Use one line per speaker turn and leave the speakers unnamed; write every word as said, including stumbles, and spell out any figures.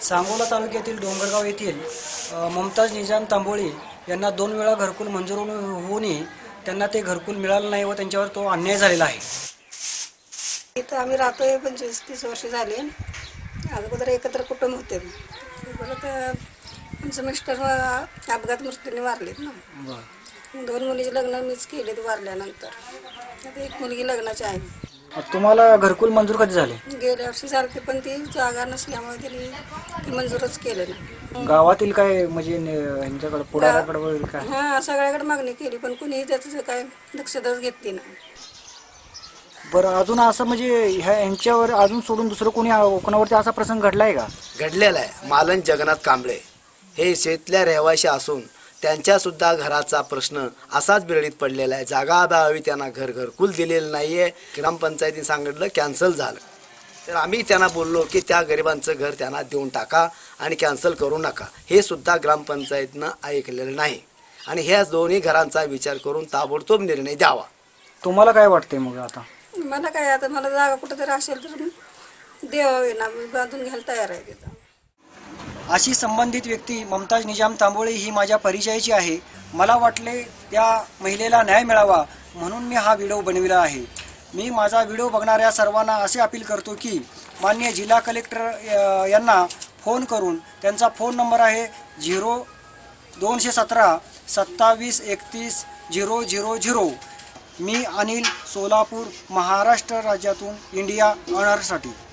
सांगोला तालुक्यातील डोंगरगाव येथील मुमताज निजाम तांबोली यांना दोन वेळा घरकुल मंजूर होऊनही त्यांना ते घरकुल मिळालं नाही व त्यांच्यावर तो अन्याय झालेला आहे।
इथं आम्ही राहतोय पंचवीस तीस वर्ष झाले। अगोदर एकत्र कुटुंब होते। परत आमचं मिस्टर अपघात मृत्यूने वारलेत ना। दोन मुलीचे लग्न मीच केले वारल्यानंतर। आता एक मुलगी लग्नाची आहे।
तुम्हाला घरकुल मंजूर कधी झाले?
गेल्या वर्षी झाले पण ती जागा नसल्यामुळे त्यांनी ती मंजूरच केले नाही।
गावातील काय म्हणजे यांच्याकडे पुढाऱ्याकडे काय?
हां, सगळ्याकडे मागणी केली पण कुणी त्याचं काय दक्षताच घेतली नाही।
बरं, अजून असं म्हणजे ह्या यांच्यावर अजून सोडून दुसरं कोणी कोणावरती असा प्रसंग घडलाय का?
घडलेला आहे। मालन जगन्नाथ कांबळे हे शेतल्या रहिवासी असून त्यांच्या सुद्धा घराचा प्रश्न असाच बिरडीत पडलेला आहे। जागा अभावी त्यांना घर घरकुल दिलेलं नाहीये। ग्रामपंचायतीने सांगितलं कॅन्सल झालं। तर आम्ही त्यांना बोललो की त्या गरिबांचं घर त्यांना देऊन टाका आणि कॅन्सल करू नका। हे सुद्धा ग्रामपंचायतीनं ऐकलेलं नाही आणि ह्या दोन्ही घरांचा विचार करून ताबडतोब निर्णय द्यावा।
तुम्हाला काय वाटतंय मग आता?
मला काय आता मला जागा कुठेतरी असेल तर द्यावे ना, मी बांधून घ्यायला तयार आहे तिथं।
अशी संबंधित व्यक्ती मुमताज निजाम तांबोली ही माझ्या परिचयाची आहे। मला वाटले त्या महिलेला न्याय मिळावा म्हणून मी हा व्हिडिओ बनविला आहे। मी माझा व्हिडिओ बघणाऱ्या सर्वांना असे अपील करतो की माननीय जिल्हा कलेक्टर यांना फोन करून, त्यांचा फोन नंबर आहे झिरो दोनशे सतरा सत्तावीस एकतीस झिरो झिरो झिरो। मी अनिल, सोलापूर महाराष्ट्र राज्यातून इंडिया ऑनरसाठी।